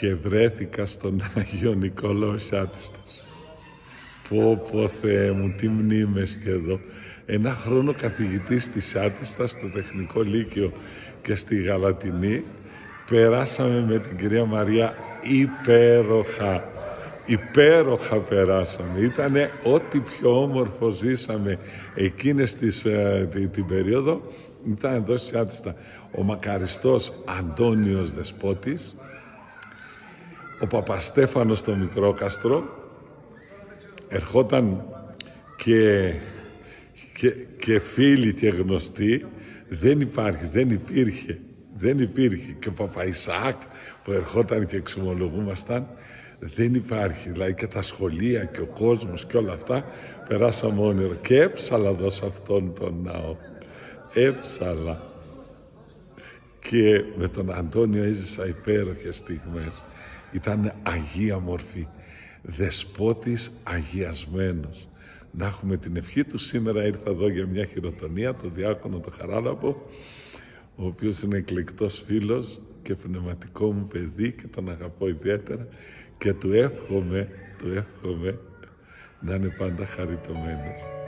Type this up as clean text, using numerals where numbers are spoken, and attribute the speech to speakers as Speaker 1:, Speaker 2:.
Speaker 1: και βρέθηκα στον Άγιο Νικόλαο Σιάτιστος. Πω Θεέ μου, τι μνήμες και εδώ. Ένα χρόνο καθηγητής της Σιάτιστα στο Τεχνικό Λύκειο και στη Γαλατινή. Περάσαμε με την κυρία Μαρία υπέροχα περάσαμε. Ήτανε ό,τι πιο όμορφο ζήσαμε εκείνες την περίοδο. Ήταν εδώ στη Σιάτιστα ο μακαριστός Αντώνιος Δεσπότης, ο Παπαστέφανος στο Μικρόκαστρο, ερχόταν και φίλοι και γνωστοί. Δεν υπήρχε. Και ο Παπαϊσάκ που ερχόταν και εξομολογούμασταν. Δεν υπάρχει. Δηλαδή και τα σχολεία και ο κόσμος και όλα αυτά περάσαμε όνειρο. Και έψαλα εδώ σε αυτόν τον ναό. Έψαλα. Και με τον Αντώνιο έζησα υπέροχες στιγμές. Ήταν αγία μορφή. Δεσπότης αγιασμένος. Να έχουμε την ευχή του. Σήμερα ήρθα εδώ για μια χειροτονία, το διάκονο το Χαράλαμπο, ο οποίος είναι εκλεκτός φίλος και πνευματικό μου παιδί και τον αγαπώ ιδιαίτερα και του εύχομαι να είναι πάντα χαριτωμένος.